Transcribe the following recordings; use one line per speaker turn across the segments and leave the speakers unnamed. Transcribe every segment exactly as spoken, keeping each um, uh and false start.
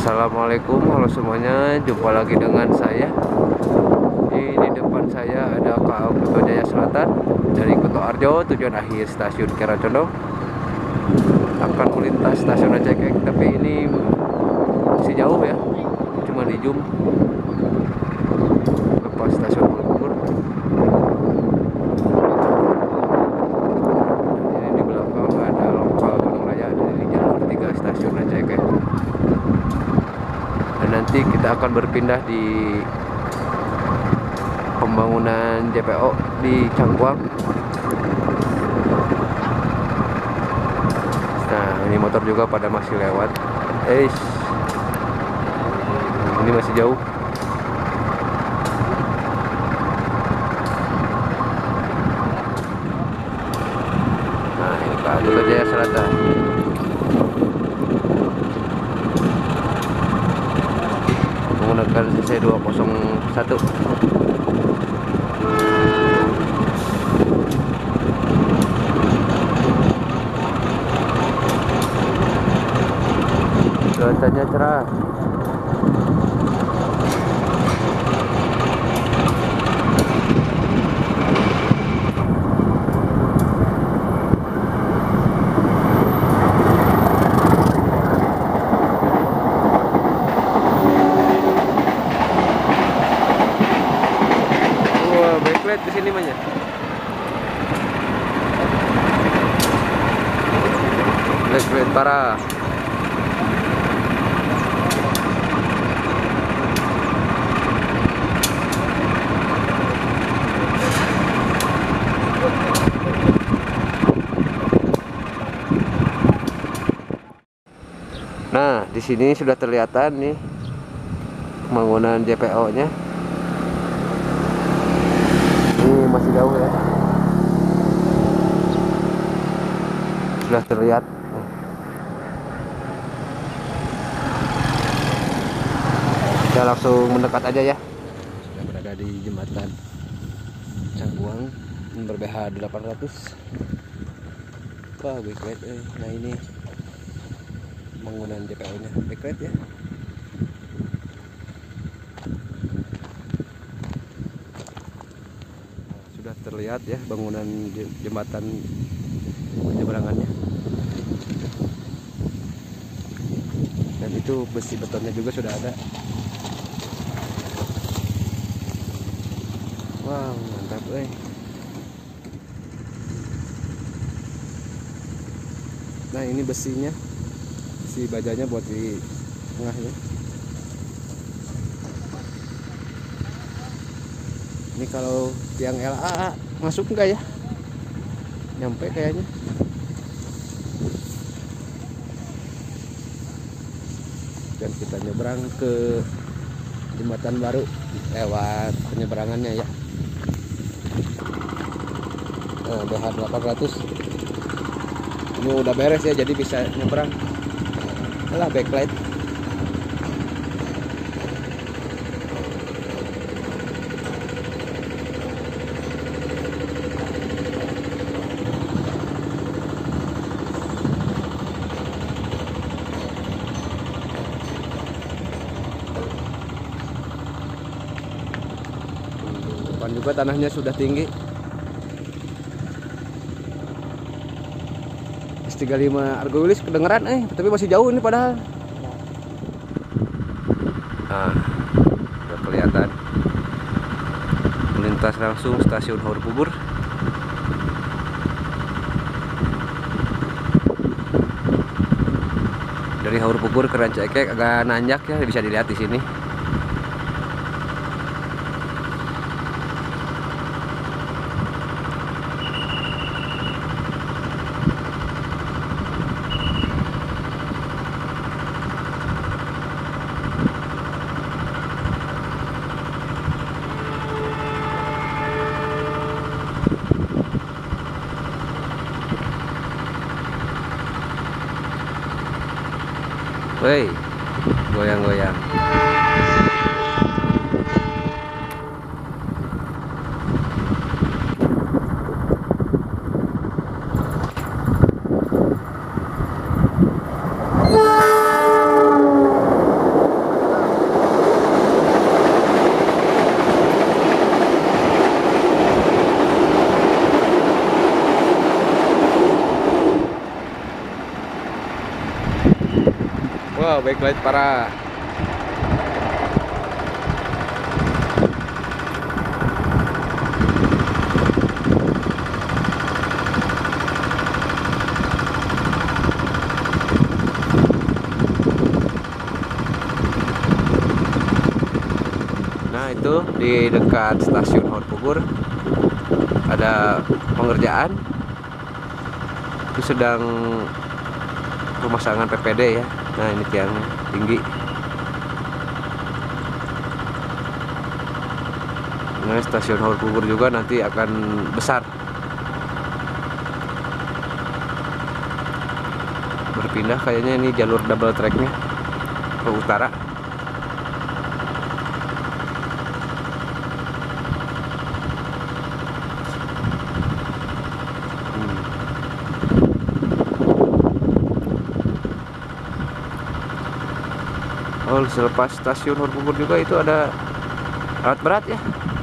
Assalamualaikum, halo semuanya, jumpa lagi dengan saya. Di, di depan saya ada K A Kuto Jaya Selatan dari Kuto Arjo, tujuan akhir stasiun Kiara Condong. Akan melintas stasiun Cekek, tapi ini masih jauh ya, cuma di zoom lepas stasiun Bogor. Ini di belakang ada lokal Bandung Raya di jalur tiga stasiun Cekek. Dan nanti kita akan berpindah di pembangunan J P O di Cangkuang. Nah, ini motor juga pada masih lewat. Eh, ini masih jauh. Nah, ini Pak Kuto Jaya Selatan. Menggunakan C C dua nol satu. Cuacanya cerah. Wah, backlight di sini banyak. Backlight parah. Nah, di sini sudah terlihatan nih pembangunan J P O-nya. Ini masih jauh ya. Sudah terlihat. Kita langsung mendekat aja ya. Sudah berada di jembatan Cangkuang, nomor B H delapan ratus. Wah, backlight eh. Nah, ini bangunan J P O-nya, backlight ya. Sudah terlihat ya bangunan jembatan penyeberangannya. Dan itu besi betonnya juga sudah ada. Wow, mantap eh. Nah, ini besinya, besi bajanya buat di tengahnya. Ini kalau tiang L A masuk enggak ya? Nyampe kayaknya. Dan kita nyebrang ke jembatan baru lewat penyeberangannya ya. Nah, B H delapan ratus. Ini udah beres ya, jadi bisa nyebrang. Alah, backlight. Depan juga tanahnya sudah tinggi. S tiga puluh lima Argo Wilis kedengeran eh, tapi masih jauh ini padahal. Nah, udah kelihatan melintas langsung stasiun Haur Pugur. Dari Haur Pugur ke Rancaikek agak nanjak ya, bisa dilihat di sini. Woi, goyang-goyang. Wow, backlight parah. Nah, itu di dekat stasiun Horpugur ada pengerjaan. Itu sedang pemasangan P P D ya. Nah, ini tiangnya tinggi. Nah, stasiun Horpugur juga nanti akan besar, berpindah kayaknya ini jalur double tracknya ke utara. Oh, selepas stasiun Horpugur juga itu ada alat berat ya.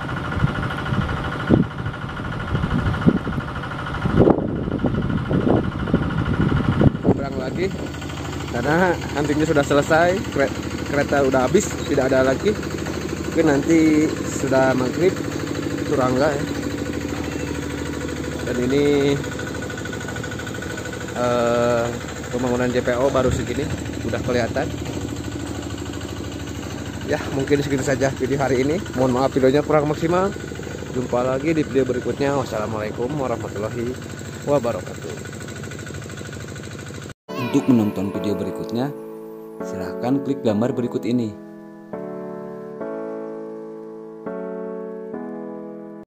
Kurang lagi karena antingnya sudah selesai, kereta udah habis, tidak ada lagi. Mungkin nanti sudah maghrib Turangga ya. Dan ini eh, pembangunan J P O baru segini udah kelihatan. Ya, mungkin segitu saja video hari ini. Mohon maaf videonya kurang maksimal. Jumpa lagi di video berikutnya. Wassalamualaikum warahmatullahi wabarakatuh. Untuk menonton video berikutnya, silahkan klik gambar berikut ini.